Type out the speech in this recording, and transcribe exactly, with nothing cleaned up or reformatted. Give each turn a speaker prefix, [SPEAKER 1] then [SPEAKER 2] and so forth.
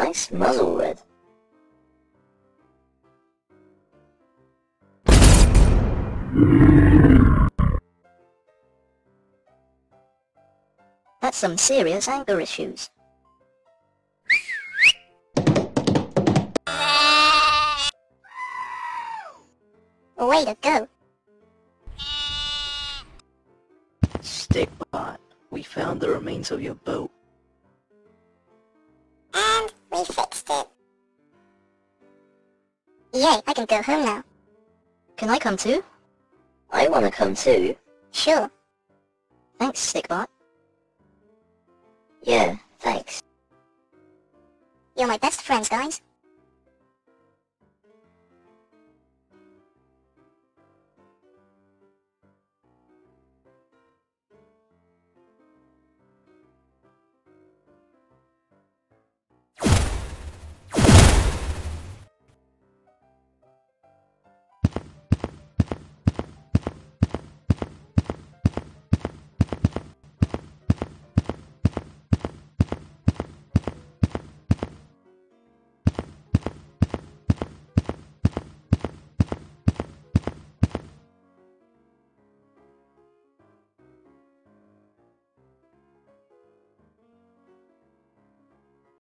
[SPEAKER 1] nice muzzle red.
[SPEAKER 2] That's some serious anger issues. Way to go.
[SPEAKER 1] Stikbot, we found the remains of your boat.
[SPEAKER 2] And we fixed it. Yay, I can go home now. Can I come too?
[SPEAKER 1] I wanna come too.
[SPEAKER 2] Sure. Thanks, Stikbot.
[SPEAKER 1] Yeah, thanks.
[SPEAKER 2] You're my best friends, guys.